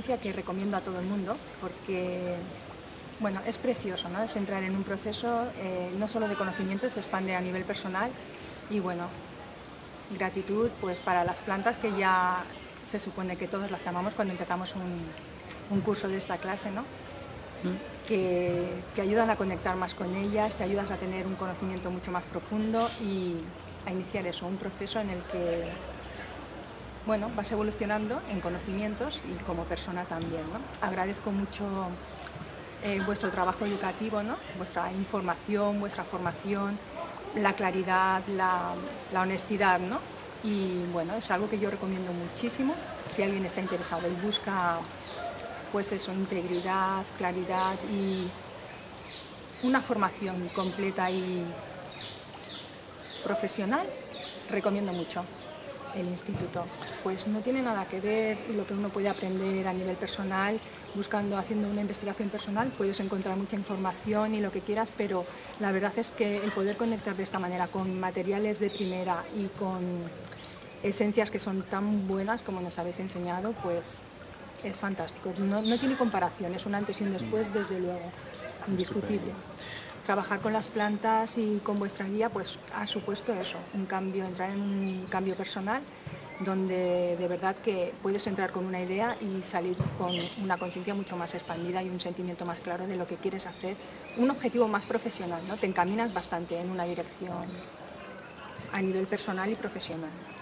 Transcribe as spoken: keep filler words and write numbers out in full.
experiencia que recomiendo a todo el mundo porque, bueno, es precioso, ¿no? Es entrar en un proceso eh, no solo de conocimiento, se expande a nivel personal y, bueno, gratitud pues para las plantas que ya se supone que todos las amamos cuando empezamos un, un curso de esta clase, ¿no? Mm. Que te ayudan a conectar más con ellas, te ayudas a tener un conocimiento mucho más profundo y a iniciar eso, un proceso en el que, bueno, vas evolucionando en conocimientos y como persona también, ¿no? Agradezco mucho eh, vuestro trabajo educativo, ¿no? Vuestra información, vuestra formación, la claridad, la, la honestidad, ¿no? Y bueno, es algo que yo recomiendo muchísimo. Si alguien está interesado y busca, pues eso, integridad, claridad y una formación completa y profesional, recomiendo mucho el instituto. Pues no tiene nada que ver lo que uno puede aprender a nivel personal, buscando, haciendo una investigación personal, puedes encontrar mucha información y lo que quieras, pero la verdad es que el poder conectar de esta manera con materiales de primera y con esencias que son tan buenas como nos habéis enseñado, pues es fantástico. No, no tiene comparación, es un antes y un después, desde luego, indiscutible. Trabajar con las plantas y con vuestra guía pues ha supuesto eso, un cambio, entrar en un cambio personal donde de verdad que puedes entrar con una idea y salir con una conciencia mucho más expandida y un sentimiento más claro de lo que quieres hacer, un objetivo más profesional, ¿no? Te encaminas bastante en una dirección a nivel personal y profesional.